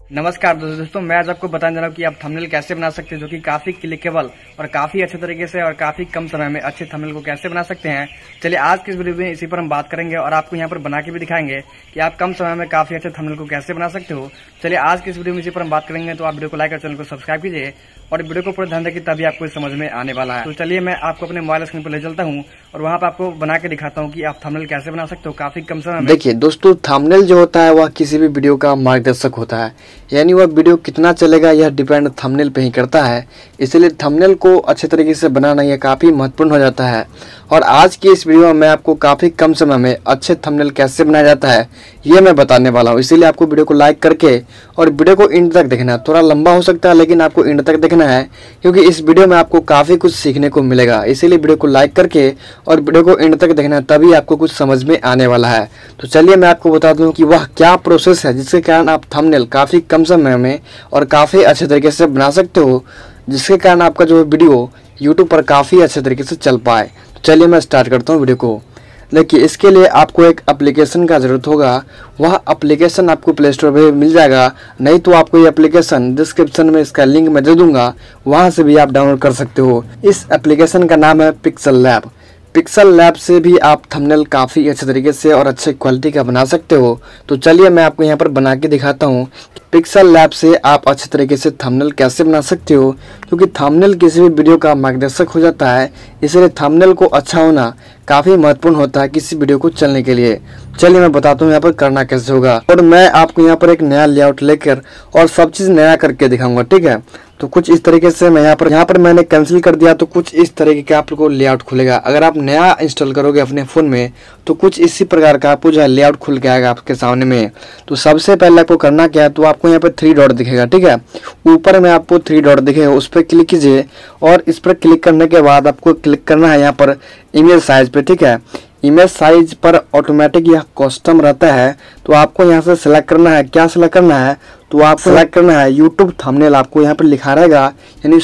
नमस्कार दोस्तों, मैं आज आपको बताने जा रहा हूँ कि आप थंबनेल कैसे बना सकते हैं जो कि काफी क्लिकेबल और काफी अच्छे तरीके से और काफी कम समय में अच्छे थंबनेल को कैसे बना सकते हैं। चलिए आज की इस वीडियो में इसी पर हम बात करेंगे और आपको यहाँ पर बना के भी दिखाएंगे कि आप कम समय में काफी अच्छे थंबनेल को कैसे बना सकते हो। चलिए आज की इस वीडियो में इसी पर हम बात करेंगे, तो आप वीडियो को लाइक और चैनल को सब्सक्राइब कीजिए और वीडियो को पूरा ध्यान रखिए, तभी आपको समझ में आने वाला है। तो चलिए मैं आपको अपने मोबाइल स्क्रीन पर ले चलता हूँ और वहाँ पर आपको बना के दिखाता हूँ कि आप थंबनेल कैसे बना सकते हो काफी कम समय में। देखिए दोस्तों, थंबनेल जो होता है वह किसी भी वीडियो का मार्गदर्शक होता है, यानी वह वीडियो कितना चलेगा यह डिपेंड थंबनेल पे ही करता है। इसलिए थंबनेल को अच्छे तरीके से बनाना यह काफ़ी महत्वपूर्ण हो जाता है। और आज की इस वीडियो में मैं आपको काफ़ी कम समय में अच्छे थंबनेल कैसे बनाया जाता है ये मैं बताने वाला हूँ। इसीलिए आपको वीडियो को लाइक करके और वीडियो को एंड तक देखना है। थोड़ा लंबा हो सकता है लेकिन आपको एंड तक देखना है, क्योंकि इस वीडियो में आपको काफ़ी कुछ सीखने को मिलेगा। इसीलिए वीडियो को लाइक करके और वीडियो को एंड तक देखना है, तभी आपको कुछ समझ में आने वाला है। तो चलिए मैं आपको बता दूं कि वह क्या प्रोसेस है जिसके कारण आप थंबनेल काफ़ी कम समय में और काफ़ी अच्छे तरीके से बना सकते हो, जिसके कारण आपका जो वीडियो यूट्यूब पर काफ़ी अच्छे तरीके से चल पाए। तो चलिए मैं स्टार्ट करता हूँ वीडियो को। देखिए, इसके लिए आपको एक एप्लीकेशन का ज़रूरत होगा। वह एप्लीकेशन आपको प्ले स्टोर पर मिल जाएगा, नहीं तो आपको ये एप्लीकेशन डिस्क्रिप्शन में इसका लिंक मैं दे दूंगा, वहाँ से भी आप डाउनलोड कर सकते हो। इस एप्लीकेशन का नाम है पिक्सल लैब। पिक्सल लैब से भी आप थंबनेल काफ़ी अच्छे तरीके से और अच्छे क्वालिटी का बना सकते हो। तो चलिए मैं आपको यहाँ पर बना के दिखाता हूँ पिक्सल लैब से आप अच्छे तरीके से थंबनेल कैसे बना सकते हो, क्योंकि थंबनेल किसी भी वीडियो का मार्गदर्शक हो जाता है। इसलिए थंबनेल को अच्छा होना काफ़ी महत्वपूर्ण होता है किसी वीडियो को चलने के लिए। चलिए मैं बताता हूँ यहाँ पर करना कैसे होगा। और मैं आपको यहाँ पर एक नया लेआउट लेकर और सब चीज़ नया करके दिखाऊंगा, ठीक है। तो कुछ इस तरीके से मैं यहाँ पर मैंने कैंसिल कर दिया, तो कुछ इस तरीके का आपको लेआउट खुलेगा। अगर आप नया इंस्टॉल करोगे अपने फ़ोन में तो कुछ इसी प्रकार का आपको जो है लेआउट खुल के आएगा आपके सामने में। तो सबसे पहले आपको करना क्या है, तो आपको यहाँ पर 3 डॉट दिखेगा, ठीक है। ऊपर में आपको 3 डॉट दिखेगा, उस पर क्लिक कीजिए और इस पर क्लिक करने के बाद आपको क्लिक करना है यहाँ पर इमेज साइज पे, ठीक है। इमेज साइज पर ऑटोमेटिक यह कस्टम रहता है, तो आपको यहाँ से सिलेक्ट करना है। क्या सिलेक्ट करना है, तो आप सिलेक्ट करना है यूट्यूब थंबनेल। आपको यहाँ पर लिखा रहेगा, यानी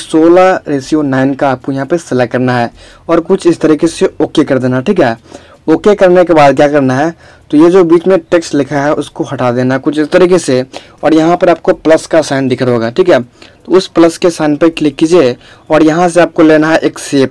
16:9 का आपको यहाँ पे सिलेक्ट करना है और कुछ इस तरीके से ओके कर देना, ठीक है। ओके करने के बाद क्या करना है, तो ये जो बीच में टेक्स्ट लिखा है उसको हटा देना कुछ इस तरीके से, और यहाँ पर आपको प्लस का साइन दिख रहा होगा, ठीक है। तो उस प्लस के साइन पर क्लिक कीजिए और यहाँ से आपको लेना है एक शेप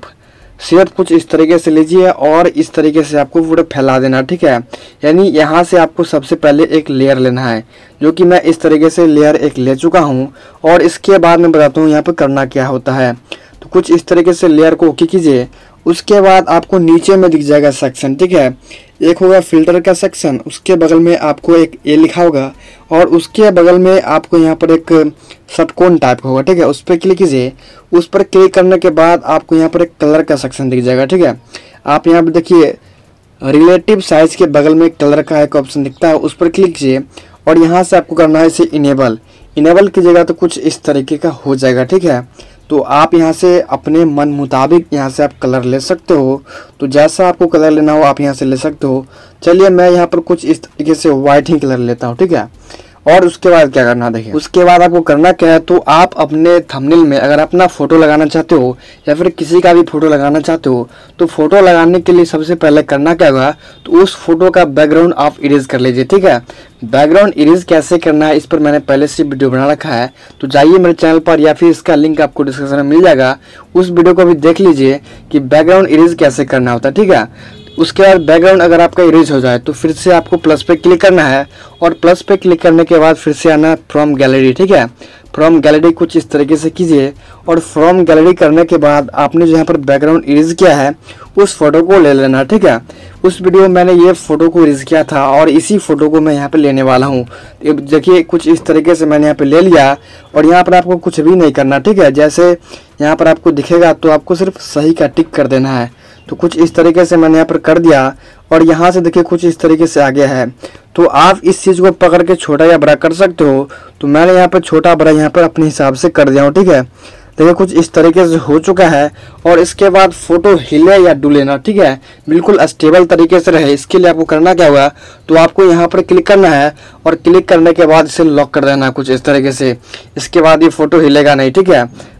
कुछ इस तरीके से लीजिए और इस तरीके से आपको पूरा फैला देना, ठीक है। यानी यहाँ से आपको सबसे पहले एक लेयर लेना है, जो कि मैं इस तरीके से लेयर एक ले चुका हूँ। और इसके बाद मैं बताता हूँ यहाँ पर करना क्या होता है। तो कुछ इस तरीके से लेयर को ओके कीजिए। उसके बाद आपको नीचे में दिख जाएगा सेक्शन, ठीक है। एक होगा फिल्टर का सेक्शन, उसके बगल में आपको एक ए लिखा होगा और उसके बगल में आपको यहाँ पर एक षटकोण टाइप का होगा, ठीक है। उस पर क्लिक कीजिए। उस पर क्लिक करने के बाद आपको यहाँ पर एक कलर का सेक्शन दिख जाएगा, ठीक है। आप यहाँ पर देखिए रिलेटिव साइज के बगल में कलर का एक ऑप्शन दिखता है, उस पर क्लिक कीजिए और यहाँ से आपको करना है इसे इनेबल कीजिएगा तो कुछ इस तरीके का हो जाएगा, ठीक है। तो आप यहाँ से अपने मन मुताबिक यहाँ से आप कलर ले सकते हो। तो जैसा आपको कलर लेना हो आप यहाँ से ले सकते हो। चलिए मैं यहाँ पर कुछ इस तरीके से वाइट ही कलर लेता हूँ, ठीक है। और उसके बाद क्या करना देखिए, उसके बाद आपको करना क्या है, तो आप अपने थंबनेल में अगर अपना फोटो लगाना चाहते हो या फिर किसी का भी फोटो लगाना चाहते हो, तो फोटो लगाने के लिए सबसे पहले करना क्या होगा, तो उस फोटो का बैकग्राउंड आप इरेज कर लीजिए, ठीक है। बैकग्राउंड इरेज कैसे करना है इस पर मैंने पहले से वीडियो बना रखा है, तो जाइए मेरे चैनल पर या फिर इसका लिंक आपको डिस्क्रिप्शन में मिल जाएगा, उस वीडियो को भी देख लीजिए कि बैकग्राउंड इरेज कैसे करना होता है, ठीक है। उसके बाद बैकग्राउंड अगर आपका इरेज हो जाए तो फिर से आपको प्लस पे क्लिक करना है और प्लस पे क्लिक करने के बाद फिर से आना है फ्रॉम गैलरी, ठीक है। फ्रॉम गैलरी कुछ इस तरीके से कीजिए और फ्रॉम गैलरी करने के बाद आपने जो यहाँ पर बैकग्राउंड इरेज किया है उस फोटो को ले लेना, ठीक है। उस वीडियो में मैंने ये फोटो को इरेज किया था और इसी फोटो को मैं यहाँ पे लेने वाला हूँ। देखिए कुछ इस तरीके से मैंने यहाँ पे ले लिया और यहाँ पर आपको कुछ भी नहीं करना, ठीक है। जैसे यहाँ पर आपको दिखेगा तो आपको सिर्फ सही का टिक कर देना है। तो कुछ इस तरीके से मैंने यहाँ पर कर दिया और यहाँ से देखिए कुछ इस तरीके से आ गया है। तो आप इस चीज़ को पकड़ के छोटा या बड़ा कर सकते हो। तो मैंने यहाँ पर छोटा बड़ा यहाँ पर अपने हिसाब से कर दिया हूँ, ठीक है। देखिए कुछ इस तरीके से हो चुका है और इसके बाद फोटो हिले या डुले ना, ठीक है, बिल्कुल स्टेबल तरीके से रहे। इसके लिए आपको करना क्या होगा, तो आपको यहाँ पर क्लिक करना है और क्लिक करने के बाद इसे लॉक कर देना कुछ इस तरीके से। इसके बाद ये फोटो हिलेगा नहीं, ठीक है।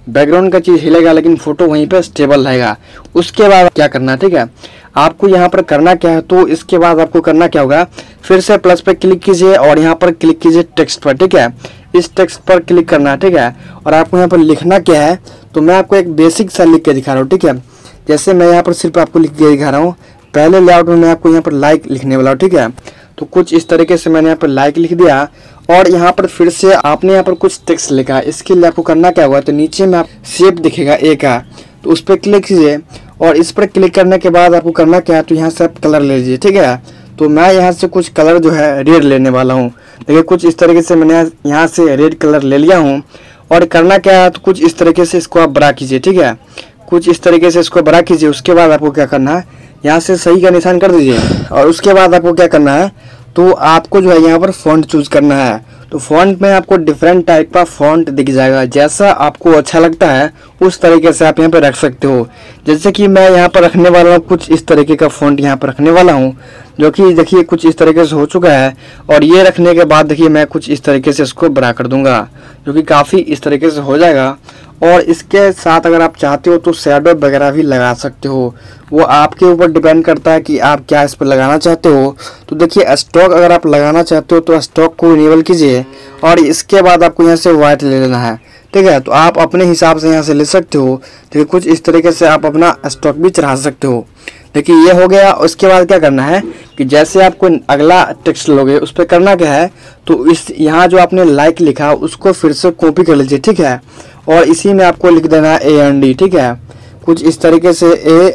बैकग्राउंड का चीज़ हिलेगा लेकिन फोटो वहीं पे स्टेबल रहेगा। उसके बाद क्या करना है, ठीक है, आपको यहाँ पर करना क्या है, तो इसके बाद आपको करना क्या होगा, फिर से प्लस पे क्लिक कीजिए और यहाँ पर क्लिक कीजिए टेक्स्ट पर, ठीक है, इस टेक्स्ट पर क्लिक करना है, ठीक है, और आपको यहाँ पर लिखना क्या है, तो मैं आपको एक बेसिक सा लिख के दिखा रहा हूँ, ठीक है। जैसे मैं यहाँ पर सिर्फ आपको लिख के दिखा रहा हूँ, पहले लेआउट में मैं आपको यहाँ पर लाइक लिखने वाला हूँ, ठीक है। तो कुछ इस तरीके से मैंने यहाँ पर लाइक लिख दिया और यहाँ पर फिर से आपने यहाँ पर कुछ टेक्स्ट लिखा है। इसके लिए आपको करना क्या होगा, तो नीचे में आप शेप दिखेगा ए का, तो उस पर क्लिक कीजिए और इस पर क्लिक करने के बाद आपको करना क्या है, तो यहाँ से आप कलर ले लीजिए, ठीक है। तो मैं यहाँ से कुछ कलर जो है रेड लेने वाला हूँ। देखिए कुछ इस तरीके से मैंने यहाँ से रेड कलर ले लिया हूँ और करना क्या है, तो कुछ इस तरीके से इसको आप बड़ा कीजिए, ठीक है, कुछ इस तरीके से इसको बड़ा कीजिए। उसके बाद आपको क्या करना है, यहाँ से सही का निशान कर दीजिए और उसके बाद आपको क्या करना है, तो आपको जो है यहाँ पर फॉन्ट चूज करना है। तो फॉन्ट में आपको डिफरेंट टाइप का फॉन्ट दिख जाएगा, जैसा आपको अच्छा लगता है उस तरीके से आप यहाँ पर रख सकते हो। जैसे कि मैं यहाँ पर रखने वाला हूँ कुछ इस तरीके का फॉन्ट यहाँ पर रखने वाला हूँ, जो कि देखिए कुछ इस तरीके से हो चुका है। और ये रखने के बाद देखिए मैं कुछ इस तरीके से इसको बड़ा कर दूंगा, जो कि काफ़ी इस तरीके से हो जाएगा। और इसके साथ अगर आप चाहते हो तो शैडो वगैरह भी लगा सकते हो, वो आपके ऊपर डिपेंड करता है कि आप क्या इस पर लगाना चाहते हो। तो देखिए स्टॉक अगर आप लगाना चाहते हो तो स्टॉक को इनेबल कीजिए और इसके बाद आपको यहाँ से वाइट ले लेना है, ठीक है। तो आप अपने हिसाब से यहाँ से ले सकते हो। देखिए कुछ इस तरीके से आप अपना स्टॉक भी चढ़ा सकते हो। देखिए ये हो गया। उसके बाद क्या करना है कि जैसे आपको अगला टेक्स्ट लोगे उस पर करना क्या है, तो इस यहाँ जो आपने लाइक लिखा उसको फिर से कॉपी कर लीजिए, ठीक है, और इसी में आपको लिख देना है AND, ठीक है, कुछ इस तरीके से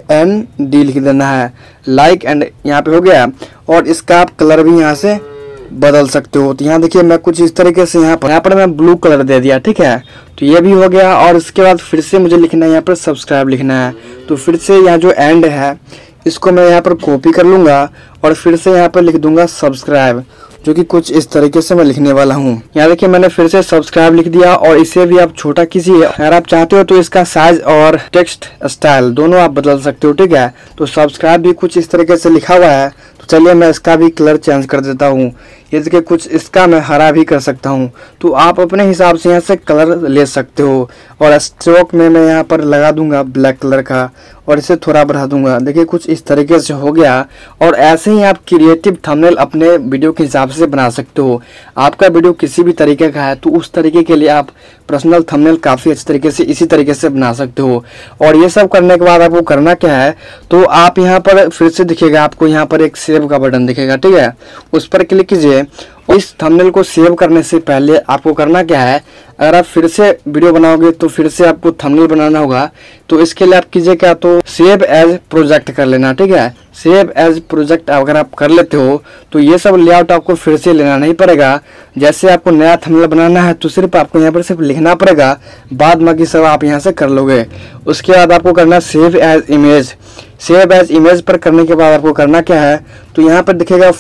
AND लिख देना है, लाइक एंड यहाँ पे हो गया। और इसका आप कलर भी यहाँ से बदल सकते हो। तो यहाँ देखिए मैं कुछ इस तरीके से यहाँ पर मैं ब्लू कलर दे दिया, ठीक है। तो ये भी हो गया। और इसके बाद फिर से मुझे लिखना है यहाँ पर सब्सक्राइब लिखना है। तो फिर से यहाँ जो एंड है इसको मैं यहाँ पर कॉपी कर लूँगा और फिर से यहाँ पर लिख दूंगा सब्सक्राइब, जो कि कुछ इस तरीके से मैं लिखने वाला हूँ। यहाँ देखिए मैंने फिर से सब्सक्राइब लिख दिया और इसे भी आप छोटा कीजिए। अगर आप चाहते हो तो इसका साइज और टेक्स्ट स्टाइल दोनों आप बदल सकते हो, ठीक है। तो सब्सक्राइब भी कुछ इस तरीके से लिखा हुआ है, तो चलिए मैं इसका भी कलर चेंज कर देता हूँ। ये देखिए कुछ इसका मैं हरा भी कर सकता हूँ। तो आप अपने हिसाब से यहाँ से कलर ले सकते हो। और स्ट्रोक में मैं यहाँ पर लगा दूंगा ब्लैक कलर का और इसे थोड़ा बढ़ा दूंगा। देखिए कुछ इस तरीके से हो गया। और ऐसे ही आप क्रिएटिव थंबनेल अपने वीडियो के हिसाब से बना सकते हो। आपका वीडियो किसी भी तरीके का है तो उस तरीके के लिए आप पर्सनल थंबनेल काफ़ी अच्छे तरीके से इसी तरीके से बना सकते हो। और ये सब करने के बाद आपको करना क्या है, तो आप यहाँ पर फिर से दिखेगा, आपको यहाँ पर एक सेव का बटन दिखेगा, ठीक है, उस पर क्लिक कीजिए। इस थंबनेल को सेव करने से पहले आपको करना क्या है, अगर आप फिर से वीडियो बनाओगे तो फिर से आपको थंबनेल बनाना होगा। तो इसके लिए आप कीजिए क्या, तो सेव एज प्रोजेक्ट कर लेना, ठीक है। सेव एज प्रोजेक्ट अगर आप कर लेते हो तो ये सब लेआउट आपको फिर से लेना नहीं पड़ेगा। जैसे आपको नया थंबनेल बनाना है तो सिर्फ आपको यहाँ पर सिर्फ लिखना पड़ेगा, बाद बाकी सब आप यहाँ से कर लोगे। उसके बाद आपको करना save as image. Save as image पर करने के बाद आपको करना क्या है, तो यहाँ पर दिखेगा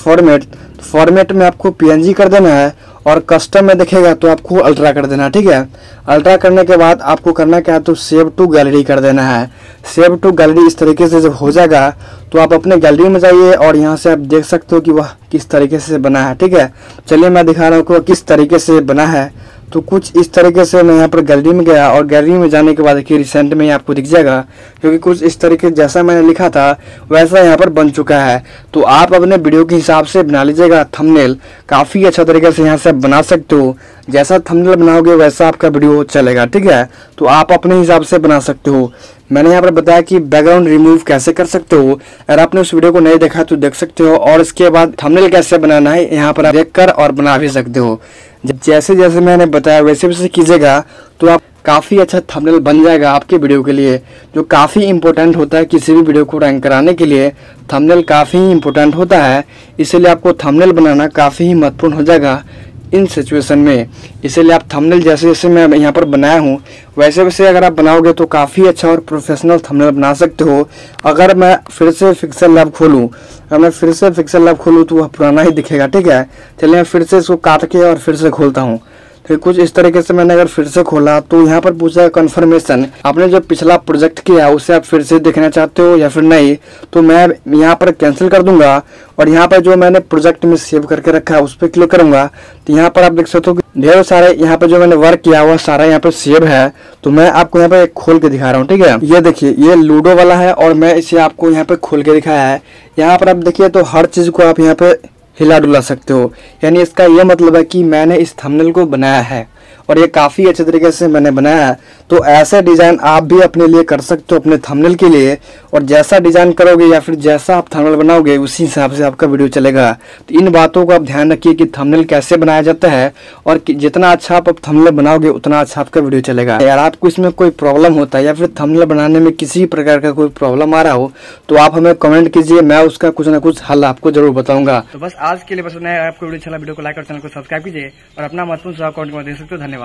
फॉर्मेट में आपको PNG कर देना है और कस्टम में दिखेगा तो आपको अल्ट्रा कर देना, ठीक है। अल्ट्रा करने के बाद आपको करना क्या है, तो सेव टू गैलरी कर देना है। सेव टू गैलरी इस तरीके से जब हो जाएगा तो आप अपने गैलरी में जाइए और यहाँ से आप देख सकते हो कि वह किस तरीके से बना है, ठीक है। चलिए मैं दिखा रहा हूँ कि वह किस तरीके से बना है। तो कुछ इस तरीके से मैं यहाँ पर गैलरी में गया और गैलरी में जाने के बाद देखिए रिसेंट में आपको दिख जाएगा, क्योंकि कुछ इस तरीके जैसा मैंने लिखा था वैसा यहाँ पर बन चुका है। तो आप अपने वीडियो के हिसाब से बना लीजिएगा थंबनेल, काफ़ी अच्छा तरीके से यहाँ से बना सकते हो। जैसा थंबनेल बनाओगे वैसा आपका वीडियो चलेगा, ठीक है। तो आप अपने हिसाब से बना सकते हो। मैंने यहाँ पर बताया कि बैकग्राउंड रिमूव कैसे कर सकते हो। अगर आपने उस वीडियो को नहीं देखा तो देख सकते हो। और इसके बाद थंबनेल कैसे बनाना है यहाँ पर आप देखकर और बना भी सकते हो। जैसे जैसे मैंने बताया वैसे वैसे कीजिएगा तो आप काफ़ी अच्छा थंबनेल बन जाएगा आपके वीडियो के लिए, जो काफ़ी इंपॉर्टेंट होता है। किसी भी वीडियो को रैंक कराने के लिए थंबनेल काफ़ी इंपॉर्टेंट होता है, इसलिए आपको थंबनेल बनाना काफ़ी ही महत्वपूर्ण हो जाएगा इन सिचुएशन में। इसीलिए आप थंबनेल जैसे जैसे मैं यहाँ पर बनाया हूँ वैसे वैसे अगर आप बनाओगे तो काफ़ी अच्छा और प्रोफेशनल थंबनेल बना सकते हो। अगर मैं फिर से पिक्सल लैब खोलूँ तो वह पुराना ही दिखेगा, ठीक है। चलिए मैं फिर से इसको काट के और फिर से खोलता हूँ। फिर कुछ इस तरीके से मैंने अगर फिर से खोला तो यहाँ पर पूछा है कन्फर्मेशन, आपने जो पिछला प्रोजेक्ट किया है उसे आप फिर से देखना चाहते हो या फिर नहीं, तो मैं यहाँ पर कैंसिल कर दूंगा और यहाँ पर जो मैंने प्रोजेक्ट में सेव करके रखा है उस पर क्लिक करूंगा। तो यहाँ पर आप देख सकते हो कि ढेर सारे यहाँ पे जो मैंने वर्क किया हुआ सारा यहाँ पे सेव है। तो मैं आपको यहाँ पे खोल के दिखा रहा हूँ, ठीक है। ये देखिए ये लूडो वाला है और मैं इसे आपको यहाँ पे खोल के दिखाया है। यहाँ पर आप देखिए तो हर चीज को आप यहाँ पे हिला डुला सकते हो, यानी इसका ये मतलब है कि मैंने इस थंबनेल को बनाया है और ये काफ़ी अच्छे तरीके से मैंने बनाया है। तो ऐसा डिज़ाइन आप भी अपने लिए कर सकते हो अपने थंबनेल के लिए, और जैसा डिज़ाइन करोगे या फिर जैसा आप थंबनेल बनाओगे उसी हिसाब से आपका वीडियो चलेगा। तो इन बातों को आप ध्यान रखिए कि थंबनेल कैसे बनाया जाता है, और जितना अच्छा आप थंबनेल बनाओगे उतना अच्छा आपका वीडियो चलेगा। यार आपको इसमें कोई प्रॉब्लम होता है या फिर थंबनेल बनाने में किसी प्रकार का कोई प्रॉब्लम आ रहा हो तो आप हमें कमेंट कीजिए, मैं उसका कुछ ना कुछ हल आपको जरूर बताऊंगा। तो बस आज के लिए बस इतना है। आपको वीडियो अच्छा लगा वीडियो को लाइक और चैनल को सब्सक्राइब कीजिए और अपना महत्वपूर्ण सुझाव कमेंट में दे सकते हो। धन्यवाद।